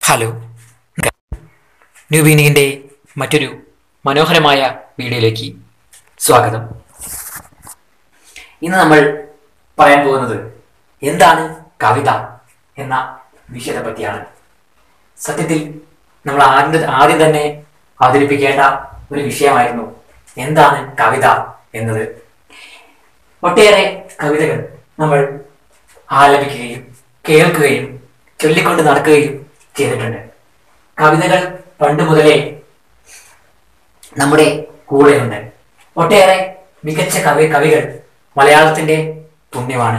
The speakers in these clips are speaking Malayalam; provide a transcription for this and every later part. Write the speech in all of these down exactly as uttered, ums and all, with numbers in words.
ഹലോ, ന്യൂ ബീനിങ്ങിൻ്റെ മറ്റൊരു മനോഹരമായ വീഡിയോയിലേക്ക് സ്വാഗതം. ഇന്ന് നമ്മൾ പറയാൻ പോകുന്നത് എന്താണ് കവിത എന്ന വിഷയത്തെ പറ്റിയാണ്. സത്യത്തിൽ നമ്മൾ ആദ്യം ആദ്യം തന്നെ അവതരിപ്പിക്കേണ്ട ഒരു വിഷയമായിരുന്നു എന്താണ് കവിത എന്നത്. ഒട്ടേറെ കവിതകൾ നമ്മൾ ആലപിക്കുകയും കേൾക്കുകയും ചൊല്ലിക്കൊണ്ട് നടക്കുകയും ചെയ്തിട്ടുണ്ട്. കവിതകൾ പണ്ട് മുതലേ നമ്മുടെ കൂടെയുണ്ട്. ഒട്ടേറെ മികച്ച കവി കവികൾ മലയാളത്തിന്റെ പുണ്യമാണ്.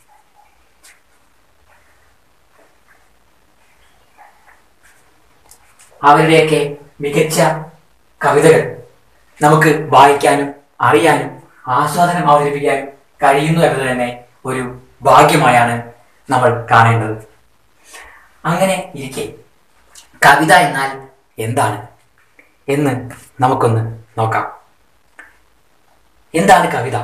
അവരുടെയൊക്കെ മികച്ച കവിതകൾ നമുക്ക് വായിക്കാനും അറിയാനും ആസ്വാദനം അവതരിപ്പിക്കാനും കഴിയുന്നു എന്നത് തന്നെ ഒരു ഭാഗ്യമായാണ് നമ്മൾ കാണേണ്ടത്. അങ്ങനെ ഇരിക്കെ കവിത എന്നാൽ എന്താണ് എന്ന് നമുക്കൊന്ന് നോക്കാം. എന്താണ് കവിത?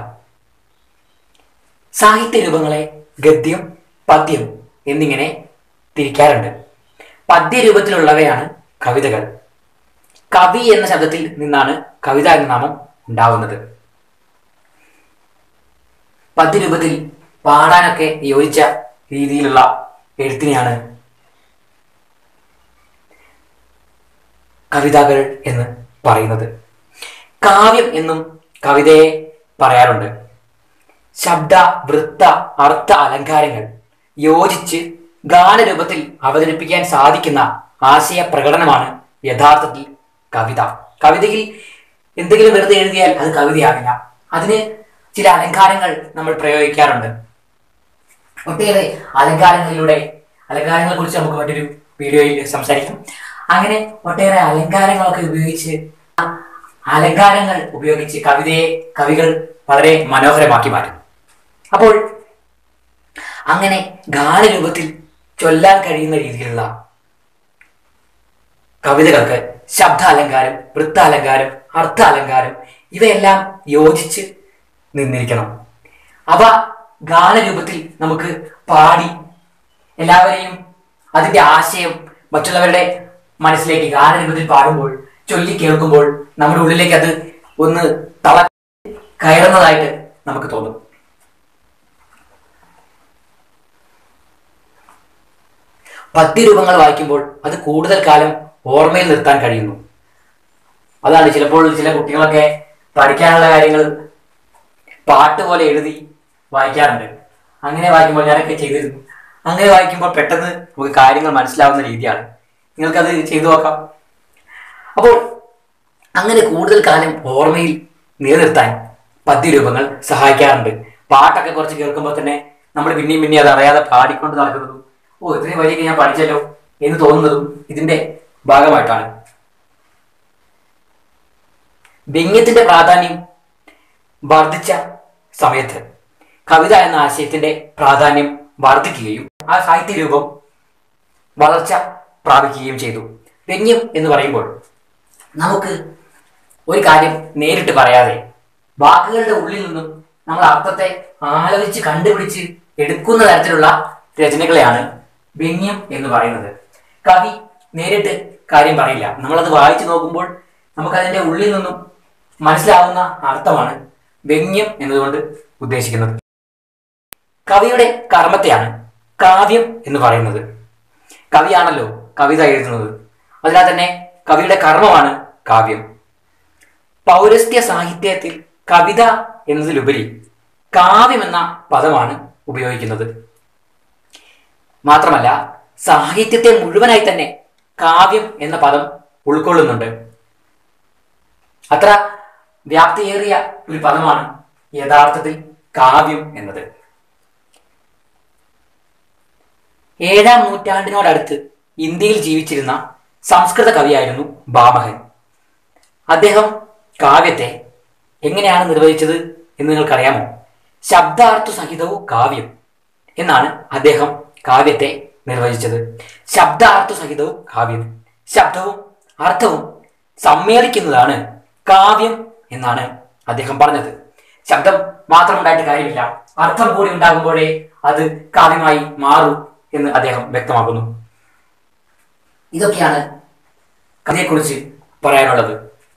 സാഹിത്യ രൂപങ്ങളെ ഗദ്യം, പദ്യം എന്നിങ്ങനെ തിരിക്കാറുണ്ട്. പദ്യരൂപത്തിലുള്ളവയാണ് കവിതകൾ. കവി എന്ന ശബ്ദത്തിൽ നിന്നാണ് കവിത എന്ന നാമം ഉണ്ടാവുന്നത്. പദ്യരൂപത്തിൽ പാടാനൊക്കെ യോജിച്ച രീതിയിലുള്ള എഴുത്തിനെയാണ് കവിതകൾ എന്ന് പറയുന്നത്. കാവ്യം എന്നും കവിതയെ പറയാറുണ്ട്. ശബ്ദ, വൃത്ത, അർത്ഥ, അലങ്കാരങ്ങൾ യോജിച്ച് ഗാനരൂപത്തിൽ അവതരിപ്പിക്കാൻ സാധിക്കുന്ന ആശയ പ്രകടനമാണ് യഥാർത്ഥത്തിൽ കവിത. കവിതയിൽ എന്തെങ്കിലും വെറുതെ എഴുതിയാൽ അത് കവിതയാകില്ല. അതിന് ചില അലങ്കാരങ്ങൾ നമ്മൾ പ്രയോഗിക്കാറുണ്ട്. ഒട്ടേറെ അലങ്കാരങ്ങളിലൂടെ അലങ്കാരങ്ങളെ കുറിച്ച് നമുക്ക് മറ്റൊരു വീഡിയോയിൽ സംസാരിക്കാം. അങ്ങനെ ഒട്ടേറെ അലങ്കാരങ്ങളൊക്കെ ഉപയോഗിച്ച് അലങ്കാരങ്ങൾ ഉപയോഗിച്ച് കവിതയെ കവികൾ വളരെ മനോഹരമാക്കി മാറ്റും. അപ്പോൾ അങ്ങനെ ഗാനരൂപത്തിൽ ചൊല്ലാൻ കഴിയുന്ന രീതിയിലുള്ള കവിതകൾക്ക് ശബ്ദ അലങ്കാരം, വൃത്താലങ്കാരം, അർത്ഥ അലങ്കാരം ഇവയെല്ലാം യോജിച്ച് നിന്നിരിക്കണം. അവ ഗാനരൂപത്തിൽ നമുക്ക് പാടി എല്ലാവരെയും അതിൻ്റെ ആശയം മറ്റുള്ളവരുടെ മനസ്സിലേക്ക് ഗാനരൂപത്തിൽ പാടുമ്പോൾ, ചൊല്ലി കേൾക്കുമ്പോൾ നമ്മുടെ ഉള്ളിലേക്ക് അത് ഒന്ന് തള കയറുന്നതായിട്ട് നമുക്ക് തോന്നും. പദ്യരൂപങ്ങൾ വായിക്കുമ്പോൾ അത് കൂടുതൽ കാലം ഓർമ്മയിൽ നിർത്താൻ കഴിയുന്നു. അതാണ് ചിലപ്പോൾ ചില കുട്ടികളൊക്കെ പഠിക്കാനുള്ള കാര്യങ്ങൾ പാട്ട് പോലെ എഴുതി വായിക്കാറുണ്ട്. അങ്ങനെ വായിക്കുമ്പോൾ ഞാനൊക്കെ ചെയ്തിരുന്നു. അങ്ങനെ വായിക്കുമ്പോൾ പെട്ടെന്ന് നമുക്ക് കാര്യങ്ങൾ മനസ്സിലാവുന്ന രീതിയാണ്. നിങ്ങൾക്കത് ചെയ്തു നോക്കാം. അപ്പോൾ അങ്ങനെ കൂടുതൽ കാലം ഓർമ്മയിൽ നിലനിർത്താൻ പദ്യരൂപങ്ങൾ സഹായിക്കാറുണ്ട്. പാട്ടൊക്കെ കുറച്ച് കേൾക്കുമ്പോൾ തന്നെ നമ്മൾ പിന്നെയും പിന്നെ അത് അറിയാതെ പാടിക്കൊണ്ട് നടക്കുന്നതും ഓ ഇത്രയും വരിയൊക്കെ ഞാൻ പഠിച്ചല്ലോ എന്ന് തോന്നുന്നതും ഇതിന്റെ ഭാഗമായിട്ടാണ്. വ്യംഗ്യത്തിന്റെ പ്രാധാന്യം വർദ്ധിച്ച സമയത്ത് കവിത എന്ന ആശയത്തിന്റെ പ്രാധാന്യം വർദ്ധിക്കുകയും ആ സാഹിത്യ രൂപം വളർച്ച പ്രാപിക്കുകയും ചെയ്തു. വ്യംഗ്യം എന്ന് പറയുമ്പോൾ നമുക്ക് ഒരു കാര്യം നേരിട്ട് പറയാതെ വാക്കുകളുടെ ഉള്ളിൽ നിന്നും നമ്മൾ അർത്ഥത്തെ ആലോചിച്ച് കണ്ടുപിടിച്ച് എടുക്കുന്ന തരത്തിലുള്ള രചനകളെയാണ് വ്യംഗ്യം എന്ന് പറയുന്നത്. കവി നേരിട്ട് കാര്യം പറയില്ല. നമ്മളത് വായിച്ചു നോക്കുമ്പോൾ നമുക്കതിൻ്റെ ഉള്ളിൽ നിന്നും മനസ്സിലാവുന്ന അർത്ഥമാണ് വ്യംഗ്യം എന്നതുകൊണ്ട് ഉദ്ദേശിക്കുന്നത്. കവിയുടെ കർമ്മത്തെയാണ് കാവ്യം എന്ന് പറയുന്നത്. കവിയാണല്ലോ കവിത എഴുതുന്നത്. അതിനാൽ തന്നെ കവിയുടെ കർമ്മമാണ് കാവ്യം. പൗരസ്ത്യ സാഹിത്യത്തിൽ കവിത എന്നതിലുപരി കാവ്യം എന്ന പദമാണ് ഉപയോഗിക്കുന്നത്. മാത്രമല്ല സാഹിത്യത്തെ മുഴുവനായി തന്നെ കാവ്യം എന്ന പദം ഉൾക്കൊള്ളുന്നുണ്ട്. അത്ര വ്യാപ്തിയേറിയ ഒരു പദമാണ് യഥാർത്ഥത്തിൽ കാവ്യം എന്നത്. ഏഴാം നൂറ്റാണ്ടിനോടടുത്ത് ഇന്ത്യയിൽ ജീവിച്ചിരുന്ന സംസ്കൃത കവിയായിരുന്നു ഭാമഹൻ. അദ്ദേഹം കാവ്യത്തെ എങ്ങനെയാണ് നിർവചിച്ചത് എന്ന് നിങ്ങൾക്കറിയാമോ? ശബ്ദാർത്ഥ സഹിതവും കാവ്യം എന്നാണ് അദ്ദേഹം കാവ്യത്തെ നിർവചിച്ചത്. ശബ്ദാർത്ഥ സഹിതവും കാവ്യം, ശബ്ദവും അർത്ഥവും സമ്മേളിക്കുന്നതാണ് കാവ്യം എന്നാണ് അദ്ദേഹം പറഞ്ഞത്. ശബ്ദം മാത്രം ഉണ്ടായിട്ട് കാര്യമില്ല, അർത്ഥം കൂടി ഉണ്ടാകുമ്പോഴേ അത് കാവ്യമായി മാറൂ എന്ന് അദ്ദേഹം വ്യക്തമാക്കുന്നു. ഇതൊക്കെയാണ് കഥയെക്കുറിച്ച് പറയാനുള്ളത്.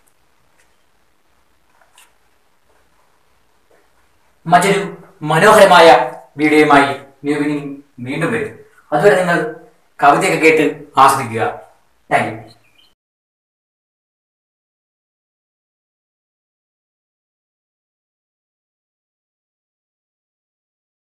മറ്റൊരു മനോഹരമായ വീഡിയോയുമായി വീണ്ടും വരും. അതുവരെ നിങ്ങൾ കവിതയൊക്കെ കേട്ട് ആസ്വദിക്കുക. Thank U.